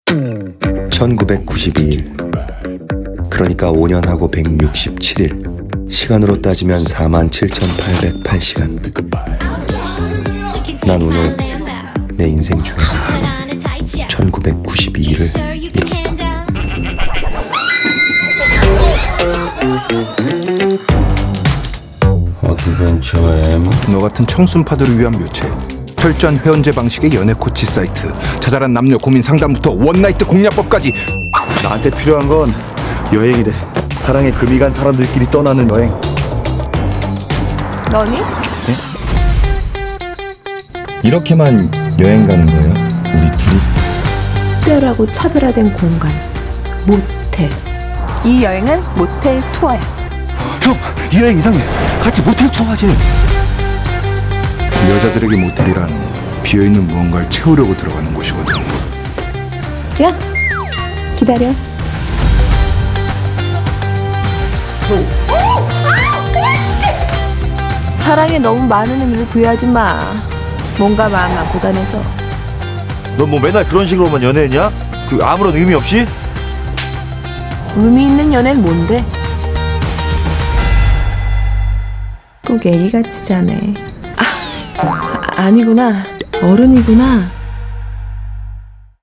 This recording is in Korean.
1992일, 그러니까 5년하고 167일, 시간으로 따지면 47,808시간. 난 오늘 내 인생 중에서 1992일을 이뤘다. 어드벤처 M. 너 같은 청순파들을 위한 묘체, 철저한 회원제 방식의 연애 코치 사이트, 자잘한 남녀 고민 상담부터 원나이트 공략법까지. 나한테 필요한 건 여행이래. 사랑에 금이 간 사람들끼리 떠나는 여행. 너니? 네? 이렇게만 여행 가는 거예요? 우리 둘이? 특별하고 차별화된 공간, 모텔. 이 여행은 모텔 투어야. 형, 이 여행 이상해. 같이 모텔 투어 하지. 여자들에게 모텔이란 비어있는 무언가를 채우려고 들어가는 곳이거든. 야, 기다려. 사랑에 너무 많은 의미를 부여하지 마. 뭔가 마음만 고단해져. 너 뭐 맨날 그런 식으로만 연애했냐? 아무런 의미 없이? 의미 있는 연애는 뭔데? 꼭 애기같이 자네. 아니구나. 어른이구나.